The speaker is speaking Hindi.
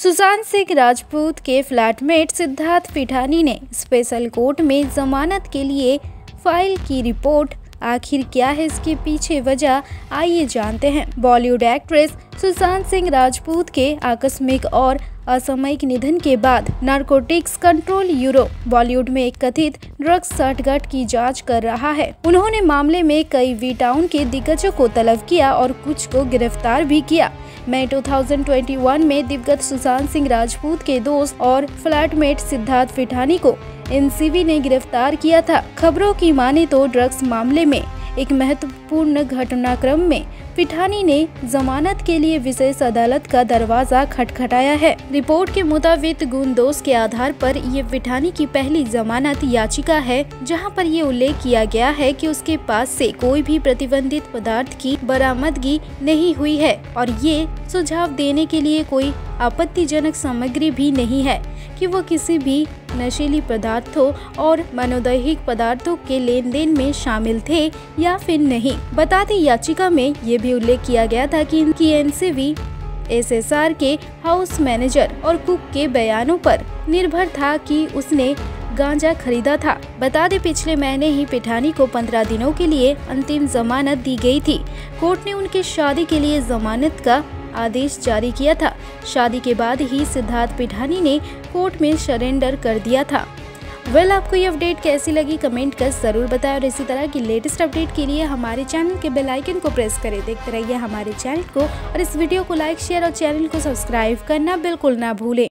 सुशांत सिंह राजपूत के फ्लैटमेट सिद्धार्थ पिठानी ने स्पेशल कोर्ट में जमानत के लिए फाइल की रिपोर्ट। आखिर क्या है इसके पीछे वजह, आइए जानते हैं। बॉलीवुड एक्ट्रेस सुशांत सिंह राजपूत के आकस्मिक और असामयिक निधन के बाद नारकोटिक्स कंट्रोल ब्यूरो बॉलीवुड में एक कथित ड्रग्स साठगांठ की जांच कर रहा है। उन्होंने मामले में कई वी टाउन के दिग्गजों को तलब किया और कुछ को गिरफ्तार भी किया। मई 2021 में दिवंगत सुशांत सिंह राजपूत के दोस्त और फ्लैटमेट सिद्धार्थ पिठानी को एनसीबी ने गिरफ्तार किया था। खबरों की माने तो ड्रग्स मामले में एक महत्वपूर्ण घटनाक्रम में पिठानी ने जमानत के लिए विशेष अदालत का दरवाजा खटखटाया है। रिपोर्ट के मुताबिक गुण दोष के आधार पर ये पिठानी की पहली जमानत याचिका है, जहां पर ये उल्लेख किया गया है कि उसके पास से कोई भी प्रतिबंधित पदार्थ की बरामदगी नहीं हुई है और ये सुझाव देने के लिए कोई आपत्तिजनक सामग्री भी नहीं है कि वो किसी भी नशीली पदार्थों और मनोदैहिक पदार्थों के लेन देन में शामिल थे या फिर नहीं। बता दें, याचिका में ये भी उल्लेख किया गया था कि इनकी एनसीबी एसएसआर के हाउस मैनेजर और कुक के बयानों पर निर्भर था कि उसने गांजा खरीदा था। बता दें, पिछले महीने ही पिठानी को 15 दिनों के लिए अंतिम जमानत दी गई थी। कोर्ट ने उनकी शादी के लिए जमानत का आदेश जारी किया था। शादी के बाद ही सिद्धार्थ पिठानी ने कोर्ट में सरेंडर कर दिया था। आपको ये अपडेट कैसी लगी कमेंट कर जरूर बताएं और इसी तरह की लेटेस्ट अपडेट के लिए हमारे चैनल के बेल आइकन को प्रेस करें। देखते रहिए हमारे चैनल को और इस वीडियो को लाइक शेयर और चैनल को सब्सक्राइब करना बिल्कुल ना भूलें।